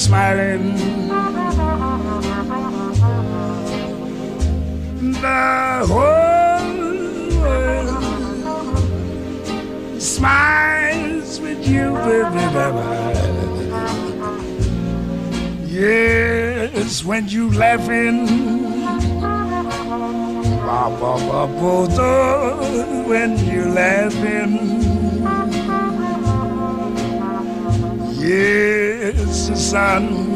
smiling. The whole world smiles with you, baby. Yes, when you laughing, when you laughing. Yes, the sun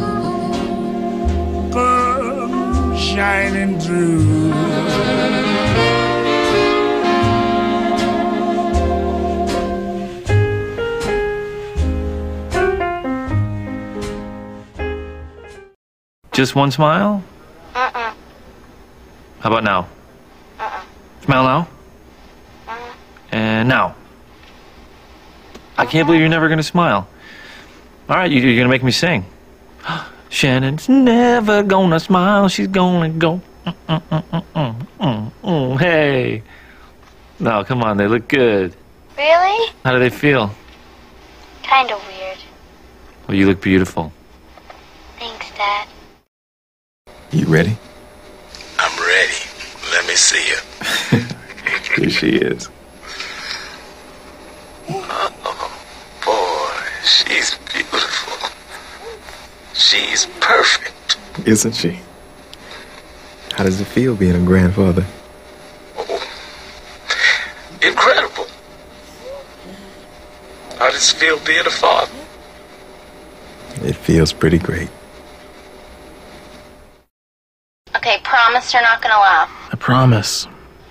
comes shining through. Just one smile? Uh-uh. How about now? Uh-uh. Smile now? Uh-uh. And now. I can't believe you're never going to smile. All right, you're going to make me sing. Shannon's never going to smile. She's going to go. Hey. No, come on. They look good. Really? How do they feel? Kind of weird. Well, you look beautiful. Thanks, Dad. You ready? I'm ready. Let me see you. Here she is. Oh, boy, she's beautiful. She's perfect. Isn't she? How does it feel being a grandfather? Oh, incredible. How does it feel being a father? It feels pretty great. Okay, promise you're not gonna laugh. I promise.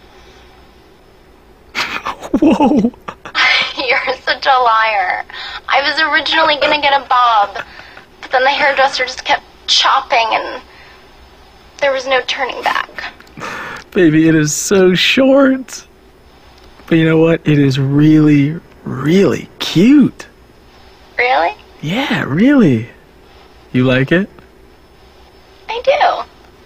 Whoa. You're such a liar. I was originally gonna get a bob, but then the hairdresser just kept chopping and there was no turning back. Baby, it is so short. But you know what? It is really, really cute. Really? Yeah, really. You like it? I do.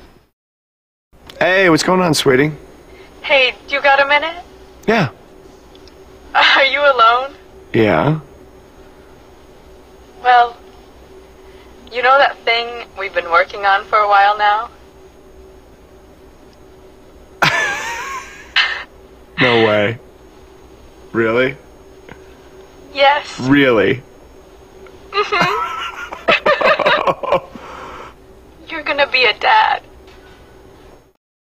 Hey, what's going on, sweetie? Hey, you got a minute? Yeah. Are you alone? Yeah. Well, you know that thing we've been working on for a while now? No way. Really? Yes. Really? You're gonna be a dad.